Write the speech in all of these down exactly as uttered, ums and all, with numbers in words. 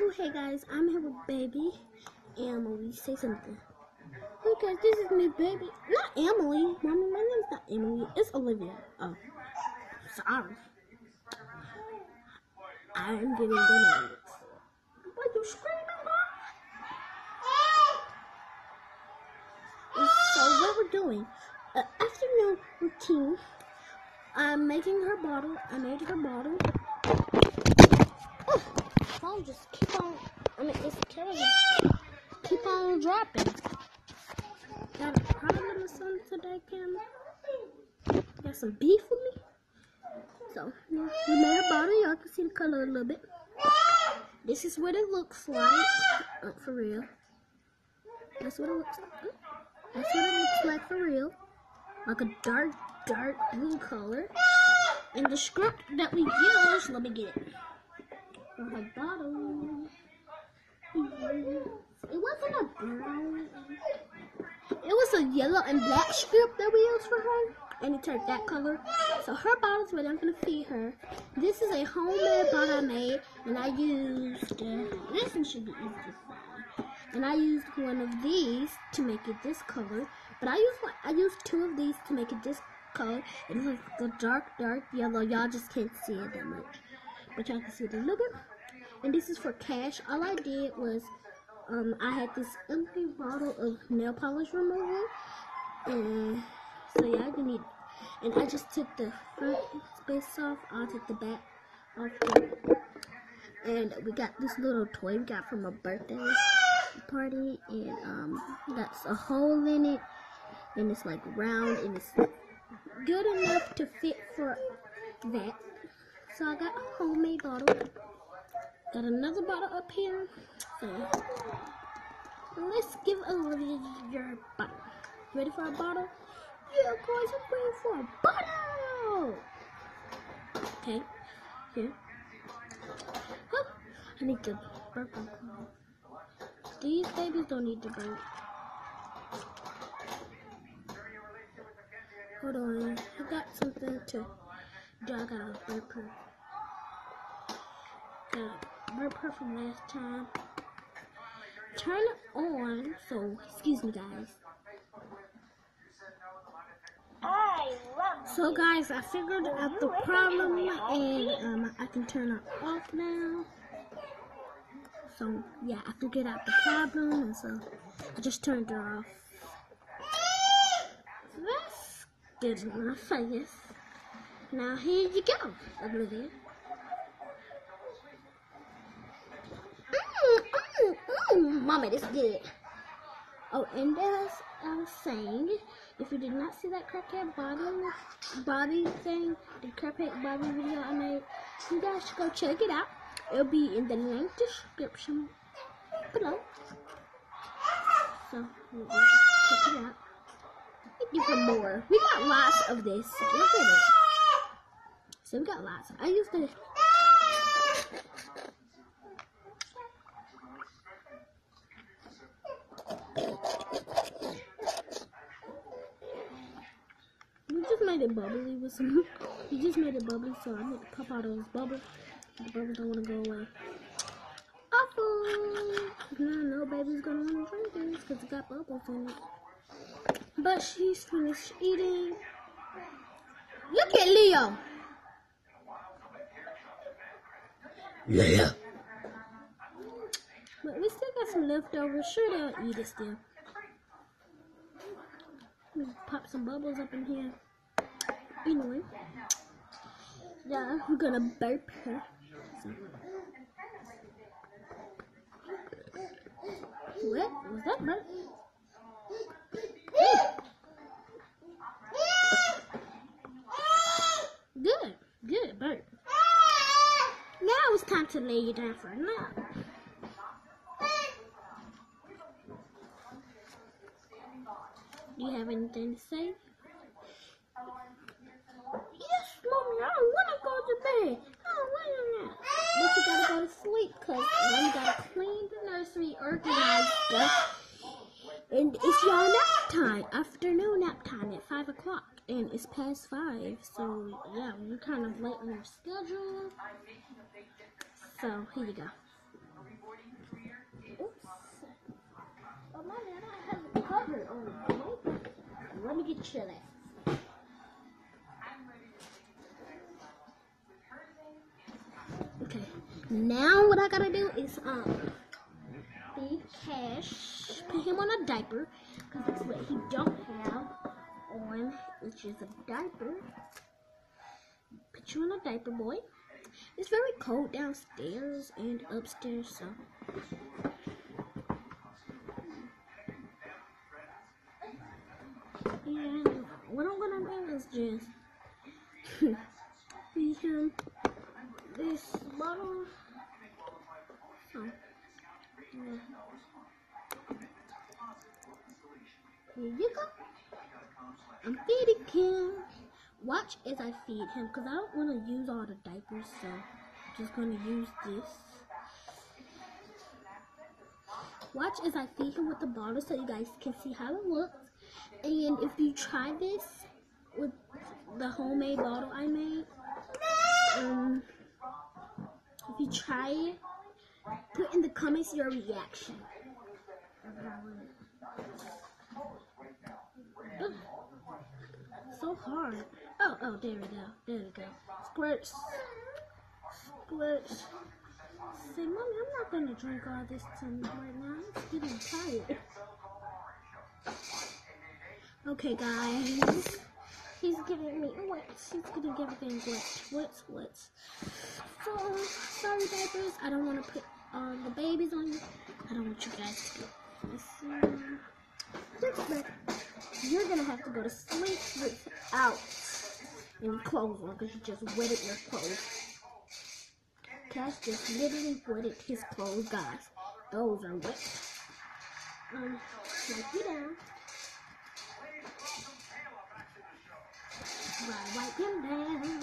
Oh, hey guys, I'm here with Baby. Emily, say something. Hey guys, this is me, Baby. Not Emily. Mommy, my name's not Emily. It's Olivia. Oh, sorry. I'm getting the notes. Why are you screaming, Mom? So what we're doing, uh, afternoon routine. I'm making her bottle. I made her bottle. Oh, phone just keep on. I mean, this camera just keep on dropping. Got a problem or something today, camera? Got some beef with me? So, yeah, we made a bottle. Y'all can see the color a little bit. This is what it looks like. Oh, for real. That's what it looks like. That's what it looks like for real. Like a dark, dark blue color. And the script that we used, let me get it. For her bottle. It wasn't a brown. It was a yellow and black script that we used for her. And it turned that color. So her bottle's what I'm going to feed her. This is a homemade bottle I made. And I used, uh, this one should be easy to find. And I used one of these to make it this color. But I used, I used two of these to make it this color. It's like a dark, dark yellow. Y'all just can't see it that much. But y'all can see it a little bit. And this is for cash. All I did was, um, I had this empty bottle of nail polish remover. And so yeah, I need. And I just took the front space off. I'll take the back off. Too. And we got this little toy we got from a birthday party. And um, that's a hole in it. And it's like round. And it's good enough to fit for that. So I got a homemade bottle. Got another bottle up here. So let's give Olivia your bottle. Ready for a bottle? Yeah, guys, I'm ready for a bottle. Okay, here. Oh, I need to burp. These babies don't need to burp. Hold on, I got something to do. I gotta burp her. Gotta burp her from last time. Turn it on. So, excuse me, guys. So guys, I figured out the problem and um, I can turn it off now. So yeah, I figured out the problem and so I just turned her off. That's good enough, I guess. Now here you go, Olivia. Mmm, mmm, mmm, Mommy, this is good. Oh, and as I was saying, if you did not see that crackhead body, body thing, the crackhead body video I made, you guys should go check it out. It'll be in the link description below. So, we'll check it out. Thank you for more. We got lots of this. Look at it. So, we got lots. I used to... We just made it bubbly with some. We just made it bubbly, so I made to pop out of those bubbles. The bubbles don't want to go away. Awful! Now no baby's gonna want to drink this because it got bubbles in it. But she's finished eating. Look at Leo. Yeah. But we still got some leftovers. Sure, they'll eat it still. Pop some bubbles up in here. Anyway, yeah, we're gonna burp her. So. What was that burp? Good, good burp. Now it's time to lay you down for a nap. Do you have anything to say? Yes, Mommy, I don't want to go to bed. I don't want to. But you gotta go to sleep because you gotta clean the nursery, organize stuff. And it's your nap time, afternoon nap time at five o'clock. And it's past five. So, yeah, we're kind of late on our schedule. So, here you go. Oops. Oh, mommy, I don't have it covered on it, boy. Let me get you that. Okay. Now what I gotta do is um feed Cash, put him on a diaper, because that's what he don't have on, which is a diaper. Put you on a diaper, boy. It's very cold downstairs and upstairs, so. And what I'm gonna do is just feed him this bottle. So, yeah. Here you go. I'm feeding him. Watch as I feed him, because I don't want to use all the diapers, so I'm just going to use this. Watch as I feed him with the bottle so you guys can see how it looks. And if you try this with the homemade bottle I made, um, if you try it, put in the comments your reaction. Ugh. So hard. Oh, oh, there we go. There we go. Squirts. Squirts. Say, Mommy, I'm not going to drink all this tonight right now. I'm getting tired. Okay, guys. He's getting me wet. He's getting everything wet. Wet, wet. So, sorry, diapers. I don't want to put uh, the babies on you. I don't want you guys to get this. But you're going to have to go to sleep without any clothes on, because you just wetted your clothes. Cash just literally wetted his clothes, guys. Those are wet. Um, wipe you down. Right, wipe him down.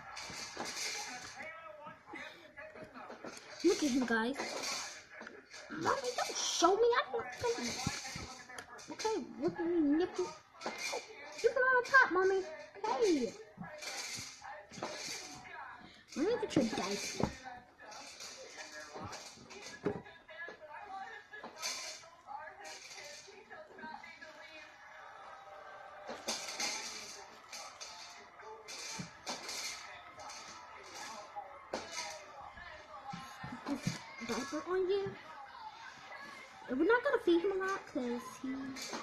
Look at him, guys. Mommy, don't show me. I'm not gonna. Okay, look at me, nipple. You can on top, Mommy. Hey. Let me get your diaper. Diaper on you. We're not gonna feed him a lot because he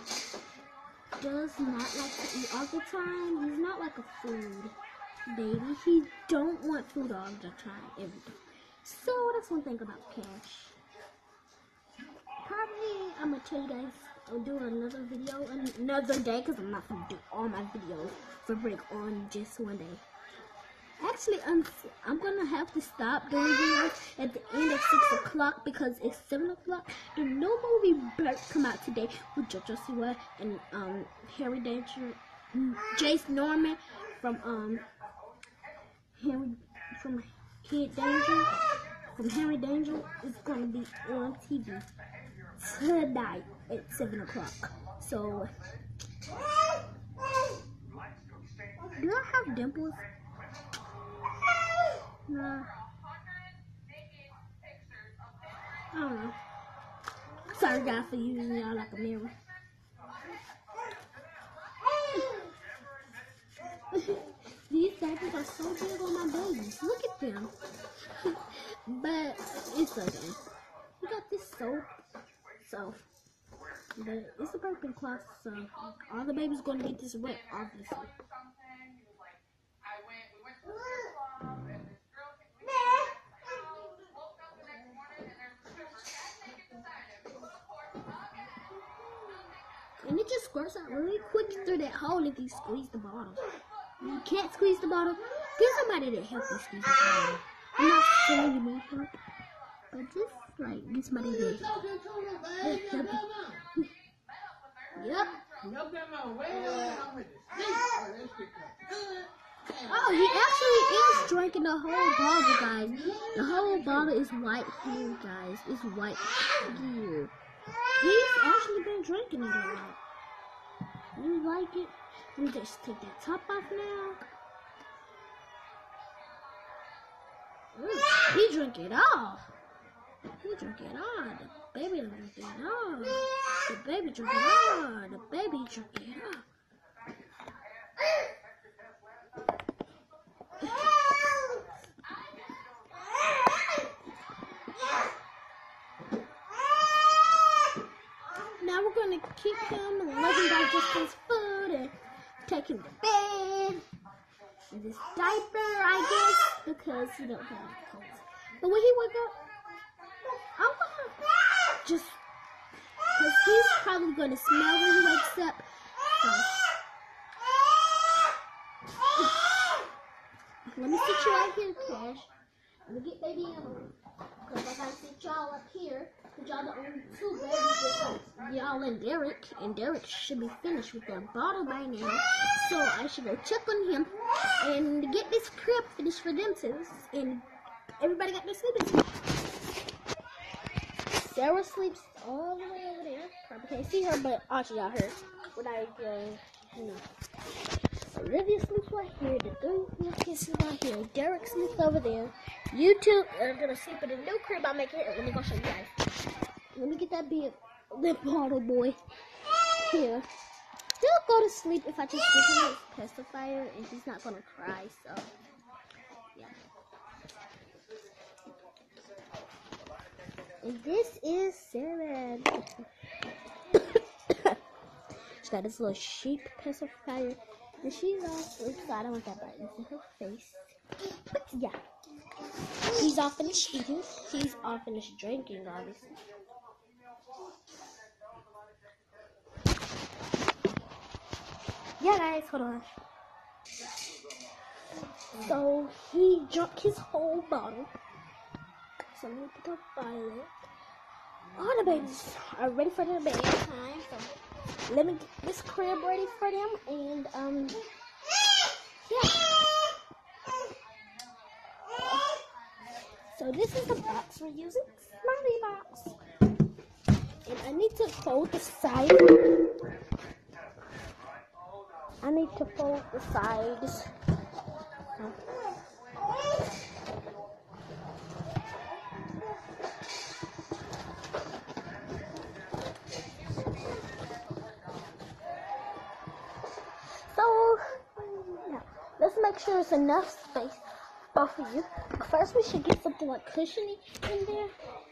does not like to eat all the time. He's not like a food baby. He don't want food all the time, every day. So that's one thing about Cash. Probably I'm gonna tell you guys I'll do another video another day, because I'm not gonna do all my videos for break on just one day. Actually, I'm, I'm gonna have to stop doing videos at the end of six o'clock because it's seven o'clock. The new movie Bert come out today with JoJo Siwa and um Harry Danger, Jace Norman from um Harry from Kid Danger from Harry Danger is gonna be on T V tonight at seven o'clock. So, do I have dimples? Nah. I don't know. Sorry guys for using y'all like a mirror. These diapers are so big on my babies. Look at them. But it's okay. We got this soap. So, but it's a burping cloth, so all the babies gonna get this wet, obviously. And it just squirts out really quick through that hole if you squeeze the bottle. If you can't squeeze the bottle, get somebody to help you squeeze the bottle. I'm not saying you need help, but just like get somebody to help you. Yep. Oh, he actually is drinking the whole bottle, guys. The whole bottle is white here, guys. It's white here. He's actually been drinking it a lot. You like it? Let me just take that top off now. Ooh, he drank it all. He drink it all. The baby drink it all. The baby drink it all. The baby drink it all. Now we're gonna keep him and let him digest his food and take him to bed. And this diaper, I guess, because he don't have clothes. But when he wake up, I'm gonna just, because he's probably gonna smell when he wakes up. So, let me sit you right here, Cash. Let me get baby Emily. Because I gotta sit y'all up here. Because y'all the only two babies with y'all and Derek. And Derek should be finished with that bottle by now. So I should go check on him and get this crib finished for them too. And everybody got their sleeping. Sarah sleeps all the way over there. Probably can't see her, but I'll show y'all her. When I go, you know. Olivia sleeps right here. The three little kids sleep right here. Derek sleeps over there. You two are gonna sleep in a new crib I'm making here. Let me go show you guys. Let me get that big lip bottle boy here. He'll go to sleep if I just give him his pacifier, and he's not gonna cry. So, yeah. And this is Sarah. She's got this little sheep pacifier. And she's all asleep, so I don't want that brightness in her face. But yeah. He's all finished eating. He's all finished drinking, obviously. Yeah, guys, hold on. So, he drank his whole bottle. So, let me put the violet. All the babies are ready for their bedtime. So, let me get this crib ready for them. And, um, yeah. So, this is the box we're using. Smiley box. And I need to fold the side. I need to fold the sides. So, yeah, let's make sure there's enough space both of you. But first, we should get something like cushiony in there.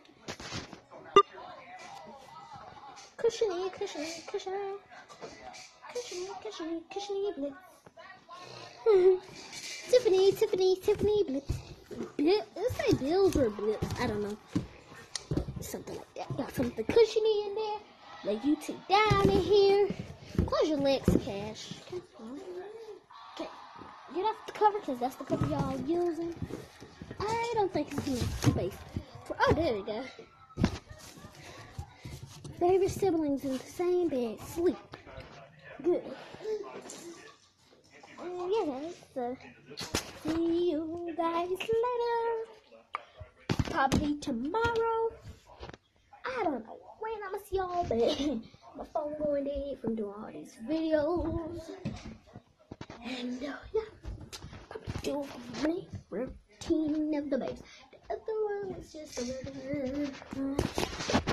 Cushiony, cushiony, cushiony. Cushiony, cushiony, cushiony blitz. Tiffany, Tiffany, Tiffany blitz. Blitz. Let's say Bills or blitz. I don't know. Something like that. Got something cushiony in there. Lay you two down in here. Close your legs, Cash. Okay. Get off the cover because that's the cover y'all using. I don't think it's enough space. For, oh, there we go. Favorite siblings in the same bed. Sleep. Good. Uh, yeah, guys. So, see you guys later. Probably tomorrow. I don't know when I'm gonna see y'all, but my phone going dead from doing all these videos. And uh, yeah, probably do a morning routine of the babes. The other one is just a regular. Uh,